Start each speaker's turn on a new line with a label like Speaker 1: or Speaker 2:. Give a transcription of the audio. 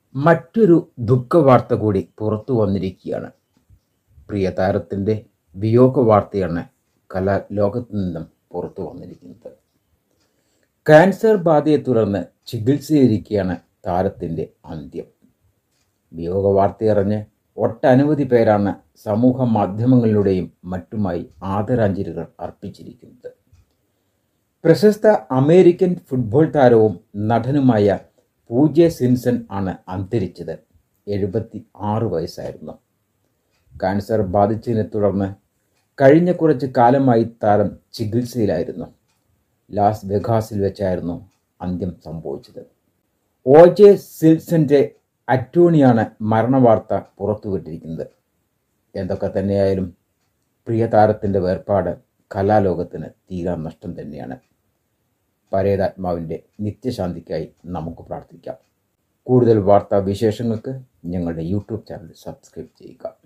Speaker 1: മറ്റൊരു ദുഃഖവാർത്ത കൂടി പുറത്തു വന്നിരിക്കുകയാണ്. പ്രിയ താരത്തിൻ്റെ വിയോഗ വാർത്തയാണ് കലാലോകത്തു നിന്നും പുറത്തു വന്നിരിക്കുന്നത്. ക്യാൻസർ ബാധയെ തുടർന്ന് ചികിത്സയിലിരിക്കുകയാണ് താരത്തിൻ്റെ അന്ത്യം. വിയോഗ വാർത്തയറിഞ്ഞ് ഒട്ടനവധി പേരാണ് സമൂഹ മാധ്യമങ്ങളിലൂടെയും മറ്റുമായി ആദരാഞ്ജലികൾ അർപ്പിച്ചിരിക്കുന്നത്. പ്രശസ്ത അമേരിക്കൻ ഫുട്ബോൾ താരവും നടനുമായ പൂജെ സിംസൺ ആണ് അന്തരിച്ചത്. 76 വയസ്സായിരുന്നു. ക്യാൻസർ ബാധിച്ചതിനെ തുടർന്ന് കഴിഞ്ഞ കുറച്ച് കാലമായി താരം ചികിത്സയിലായിരുന്നു. ലാസ് വെഗാസിൽ വെച്ചായിരുന്നു അന്ത്യം സംഭവിച്ചത്. ഓജെ സിംസന്റെ അറ്റോർണിയാണ് മരണവാർത്ത പുറത്തുവിട്ടിരിക്കുന്നത്. എന്തൊക്കെ തന്നെയായാലും പ്രിയ താരത്തിൻ്റെ വേർപാട് കലാലോകത്തിന് തീരാ നഷ്ടം തന്നെയാണ്. പരേതാത്മാവിൻ്റെ നിത്യശാന്തിക്കായി നമുക്ക് പ്രാർത്ഥിക്കാം. കൂടുതൽ വാർത്താ വിശേഷങ്ങൾക്ക് ഞങ്ങളുടെ യൂട്യൂബ് ചാനൽ സബ്സ്ക്രൈബ് ചെയ്യുക.